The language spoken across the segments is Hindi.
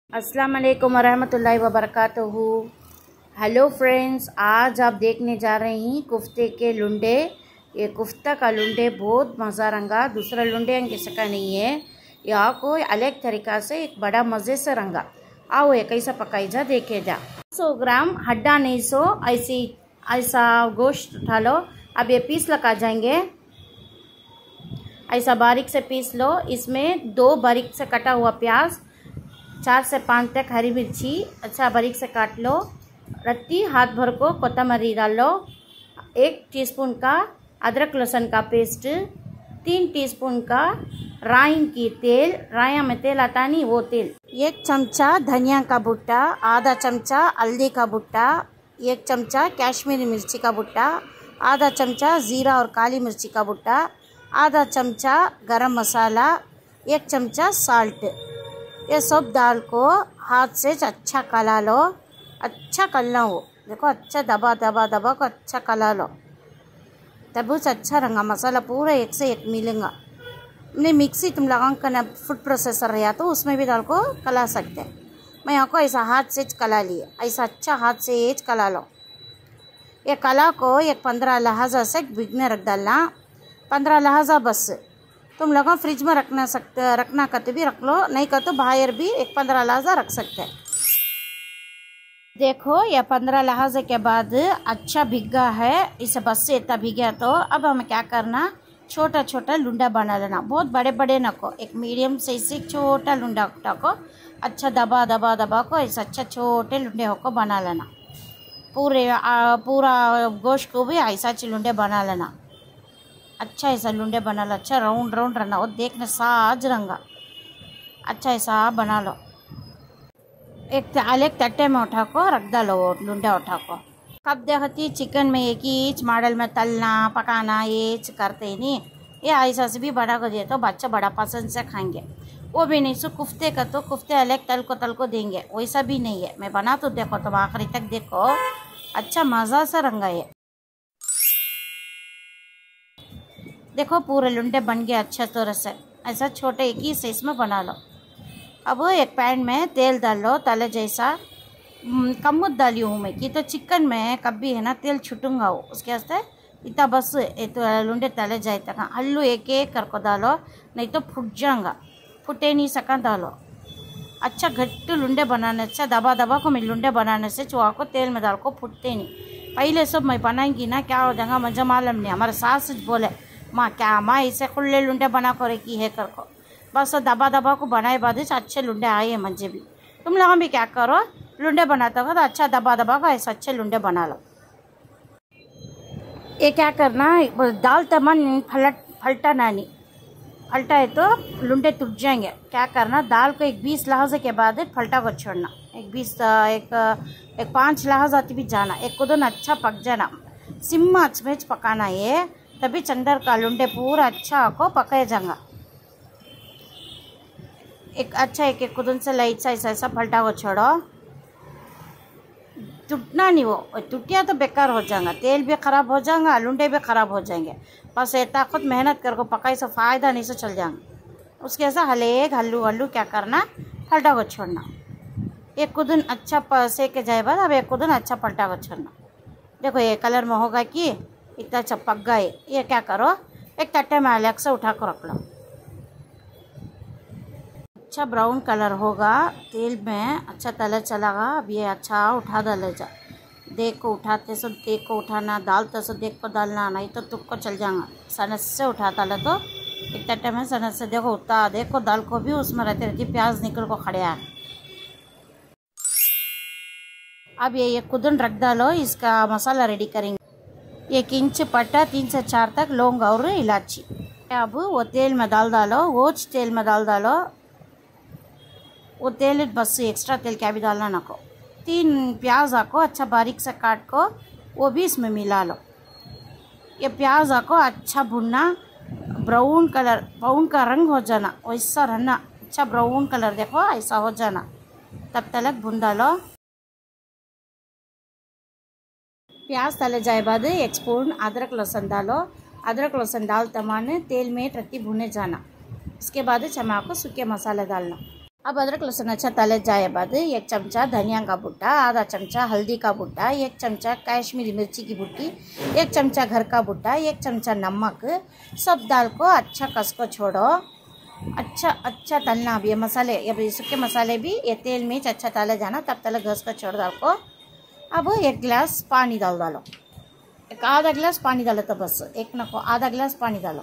अस्सलाम वालेकुम वरहमतुल्लाहि वबरकातुहू। हेलो फ्रेंड्स, आज आप देखने जा रहे हैं कुफ्ते के लुंडे। ये कुफ्ता का लुंडे बहुत मज़ा रंगा, दूसरा लुंडे किसी का नहीं है। यहाँ को अलग तरीका से एक बड़ा मज़े से रंगा। आओ ये कैसा पकाई जा देखे जा। 100 ग्राम हड्डा नहीं सो ऐसा गोश्त उठा लो। अब ये पीस लगा जाएंगे, ऐसा बारीक से पीस लो। इसमें 2 बारीक से कटा हुआ प्याज, 4 से 5 तक हरी मिर्ची अच्छा बारीक से काट लो। रत्ती हाथ भर को कोतमरी डाल लो। 1 टीस्पून का अदरक लहसुन का पेस्ट, 3 टीस्पून का राई की तेल, राया में तेल आता नहीं वो तेल, 1 चमचा धनिया का भुट्टा, आधा चमचा हल्दी का भुट्टा, 1 चमचा कश्मीरी मिर्ची का भुट्टा, आधा चमचा जीरा और काली मिर्ची का भुट्टा, आधा चमचा गरम मसाला, 1 चमचा साल्ट। ये सब दाल को हाथ से अच्छा कला लो। अच्छा कलना हो, देखो अच्छा दबा दबा दबा को अच्छा कला लो, तब उस अच्छा रंगा मसाला पूरा एक से एक मिलेगा। नहीं मिक्सी तुम लगा कर फूड प्रोसेसर रहा तो उसमें भी दाल को कला सकते हैं। मैं यहाँ को ऐसा हाथ से कला लिए, ऐसा अच्छा हाथ से कला लो। ये कला को एक 15 लहजा से भिगने रख डालना। 15 लहजा बस। तुम लोग फ्रिज में रखना कहते भी रख लो, नहीं कहते तो बाहर भी एक 15 लहजा रख सकते हैं। देखो ये 15 लहजे के बाद अच्छा भिगा है, इसे बस से इतना भिगा। तो अब हमें क्या करना, छोटा छोटा लुंडा बना लेना। बहुत बड़े बड़े न को, एक मीडियम साइज से छोटा लुंडा को अच्छा दबा दबा दबा को ऐसा अच्छा छोटे लुंडे को बना लेना। पूरा गोश्त को भी ऐसा लुंडे बना लेना। अच्छा ऐसा लुंडे बना लो, अच्छा राउंड राउंड रहना, वो देखने साज रंगा अच्छा ऐसा बना लो। एक तट्टे में उठा को रख डालो वो लुंडा उठा को। कब देखती चिकन में एक ही मॉडल में तलना पकाना ये करते नहीं, ये ऐसा से भी बड़ा को दिए तो बच्चा बड़ा पसंद से खाएंगे। वो भी नहीं सो कुफ्ते का तो कुफ्ते अलग तल को देंगे, वैसा भी नहीं है। मैं बना तो देखो, तुम आखिरी तक देखो, अच्छा मज़ा सा रंगा है। देखो पूरे लुंडे बन गए अच्छे तरह से, ऐसा छोटे एक ही साइज में बना लो। अब एक पैन में तेल डाल लो, तले जैसा कम डाली हूँ मैं कि तो चिकन में कभी है ना तेल छुटूंगा हो, उसके वास्ते इतना बस तो लुंडे तले जाए तक हल्लू एक एक करको डालो, नहीं तो फुट जाएगा, फुटे नहीं सका डालो। अच्छा घट्ट लुंडे बनाने से दबा दबा को मैं लुंडे बनाने से चुहा को तेल में डाल को फुटते नहीं। पहले सब मैं बनाएंगी ना क्या हो जाएगा मजा मालूम नहीं। हमारे सास बोले माँ क्या माँ इसे खुले लुंडे बना कर की है कर को, बस दबा दबा को बनाए बाद अच्छे लुंडे आए हैं मुझे भी। तुम लोग भी क्या करो, लुंडे बनाते हो तो अच्छा दबा दबा को ऐसा अच्छे लुंडे बना लो। ये क्या करना, दाल तमन फलटा नहीं, फलटा है तो लुंडे टूट जाएंगे। क्या करना, दाल को एक 20 लहजे के बाद फलटा को छोड़ना। एक 5 लहजा भी जाना, एक को दोनों अच्छा पक जाना। सिम आंच में पकाना है, तभी चंदर का लुंडे पूरा अच्छा को पकाया जाएगा। एक अच्छा एक कुदन से लाइट सा ऐसा फलटा को छोड़ो, टूटना नहीं। वो टूटिया तो बेकार हो जाएगा, तेल भी ख़राब हो जाएगा, लुंडे भी ख़राब हो जाएंगे। बस इतना खुद मेहनत कर को पकाई से फ़ायदा नहीं से चल जाएगा। उसके ऐसा हल्लू हल्लू क्या करना, फलटा को छोड़ना। एक कुदन अच्छा सेके जाए बाद अब एक कुदन अच्छा फलटा को छोड़ना। देखो ये कलर में होगा कि इतना अच्छा पक गए। ये क्या करो, एक तट्टे में अलग से उठा कर रख लो। अच्छा ब्राउन कलर होगा तेल में, अच्छा तले चलागा। अब ये अच्छा उठा डाले जा, देख को उठाते सब देख को उठाना, डालते सब देख को डालना, नहीं तो तुक को चल जाएगा। सनस से उठाता ले तो एक तट्टे में सनस से देखो उठा, देखो दाल को भी उसमें रहती रहती प्याज निकल को खड़े है। अब ये कुदन रख डालो, इसका मसाला रेडी करेंगे। 1 इंच पट्टा, 3 से 4 तक लौंग और इलायची। अब वो तेल में डालो, वो तेल में डालो। वो तेल बस एक्स्ट्रा तेल क्या भी डालना ना को। 3 प्याज को अच्छा बारीक से काट को वो भी इसमें मिला लो। ये प्याज को अच्छा भुनना, ब्राउन का रंग हो जाना वैसा रहना, अच्छा ब्राउन कलर देखो ऐसा हो जाना, तब तक भुन डालो। प्याज तले जाए बाद 1 स्पून अदरक लहसुन डालो। अदरक लहसुन डाल तमाने तेल में रत्ती भुने जाना। उसके बाद चमा को सूखे मसाले डालना। अब अदरक लहसुन अच्छा तले जाए बाद 1 चमचा धनिया का बुट्टा, आधा चमचा हल्दी का बुट्टा, 1 चमचा कश्मीरी मिर्ची की बुट्टी, 1 चमचा घर का बुट्टा, 1 चमचा नमक, सब दाल को अच्छा कस को छोड़ो। अच्छा तलना। अब ये मसाले, ये सूखे मसाले भी ये तेल में अच्छा तले जाना, तब तक घस को छोड़ दाल को। अब 1 गिलास पानी डालो, एक आधा गिलास पानी डालो तो बस, एक न को आधा गिलास पानी डालो।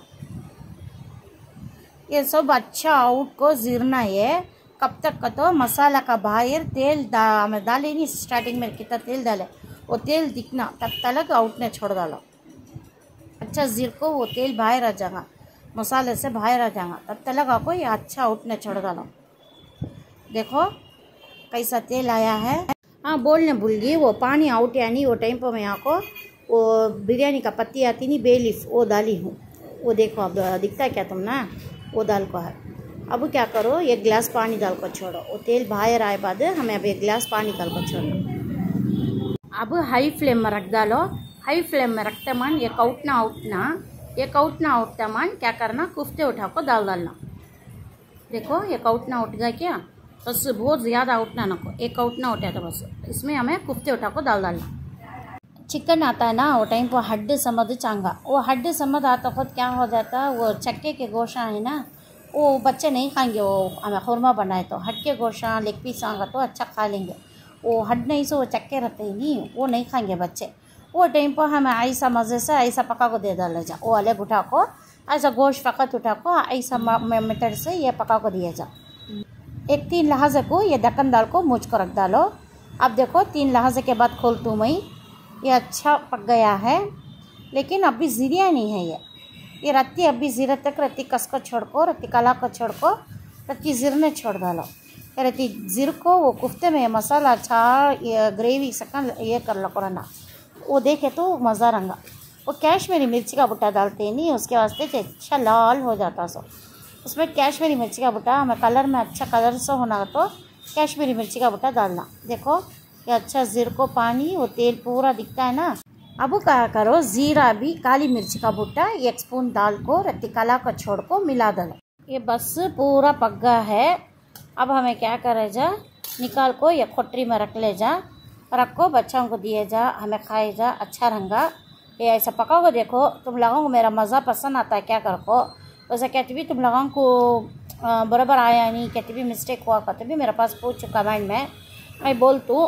ये सब अच्छा आउट को जीरना है। कब तक का तो मसाला का बाहर तेल डाले नहीं, स्टार्टिंग में कितना तेल डाले वो तेल दिखना, तब तक आउट ने छोड़ डालो। अच्छा जीर को वो तेल बाहर आ जाएगा, मसाले से बाहर आ जाएगा, तब तक आपको ये अच्छा आउट ने छोड़ डालो। देखो कैसा तेल आया है। हाँ बोलने भूल गई, वो पानी आउट यानी वो टाइम पर मैं आपको वो बिरयानी का पत्ती आती नहीं, बे लीफ, वो डाली हूँ। वो देखो अब दिखता है क्या तुम ना, वो दाल को है। अब क्या करो, 1 गिलास पानी डाल कर छोड़ो। वो तेल बाहर आए बाद हमें अब 1 गिलास पानी डाल कर छोड़ो। अब हाई फ्लेम में रख डालो। हाई फ्लेम में रखते मन ये कौटना उठता मन क्या करना, कुफ्ते उठा को दाल डालना। देखो ये कौटना उठ गया क्या, बस बहुत ज़्यादा उठना नको, एक कौटना उठा तो बस इसमें हमें कुफ्ते उठा को दाल डालना। चिकन आता है ना वो टाइम पर हड्डी समझ चांगा, वो हड्डी समझ आता खुद क्या हो जाता, वो चक्के के गोशा है ना वो बच्चे नहीं खाएंगे। वो हमें खुरमा बनाए तो हड के गोशा लेग पीस आएगा तो अच्छा खा लेंगे। वो हड नहीं से वो चक्के रहते ही नहीं, वो नहीं खाएंगे बच्चे। वो टाइम पर हमें ऐसा मज़े से ऐसा पका को दे डाला जा, वो अलग उठा को ऐसा गोश्त फ़कत उठा को ऐसा मेथड से ये पका को दिया जा। 1-3 लहजे को ये ढक्कन डाल को मूछ को रख डालो। अब देखो 3 लहजे के बाद खोल तू मैं, ये अच्छा पक गया है, लेकिन अभी ज़ीरिया नहीं है ये रत्ती अभी ज़ीरे तक रत्ती कस को छोड़ को, रत्ती कला को छोड़ को रत्ती ज़ीरने छोड़ डालो। रत्ती ज़ीर को वो कुफ्ते में मसाला अच्छा ग्रेवी सकन ये कर लो करना, वो देखे तो मज़ा रंगा। वो कश्मीरी मिर्ची का बुट्टा डालते नहीं, उसके वास्ते अच्छा लाल हो जाता सो। उसमें कश्मीरी मिर्ची का बुट्टा हमें कलर में अच्छा कलर से होना तो कश्मीरी मिर्ची का बुट्टा डालना। देखो ये अच्छा ज़ीर को पानी वो तेल पूरा दिखता है ना। अब क्या करो, ज़ीरा भी काली मिर्ची का बुट्टा 1 स्पून डाल को रत्ती कला को छोड़ को मिला डालो। ये बस पूरा पक गया है। अब हमें क्या करे जा, निकाल को ये खोटरी में रख ले जा, रख को बच्चों को दिए जा, हमें खाए जा, अच्छा रंगा। ये ऐसा पका को देखो, तुम लोगों को मेरा मज़ा पसंद आता है क्या कर को। वैसे कहते भी तुम लोगों को बराबर आया नहीं, कहते भी मिस्टेक हुआ कहते भी मेरे पास पूछ कमेंट में, मैं बोल तू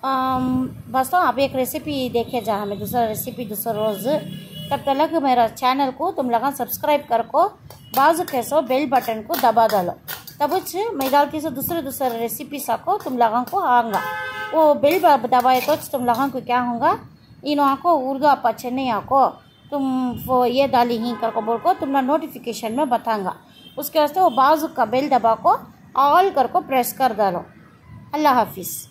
बस। तो आप एक रेसिपी देखे जा, हमें दूसरा रेसिपी दूसरा रोज़। तब तक मेरा चैनल को तुम लोग सब्सक्राइब कर को बाजू कैसो बेल बटन को दबा डालो, तब मैं डालती से दूसरे रेसिपी साको तुम लोगों को आऊँगा। वो बेल दबाए तो तुम लोगों को क्या होगा, इन आको उर्दू आप अच्छे नहीं आको तुम वो ये डाली ही कर को बोल को तुम नोटिफिकेशन में बताऊँगा। उसके वास्ते वो बाजू का बेल दबा को ऑल कर को प्रेस कर डालो। अल्लाह हाफिज़।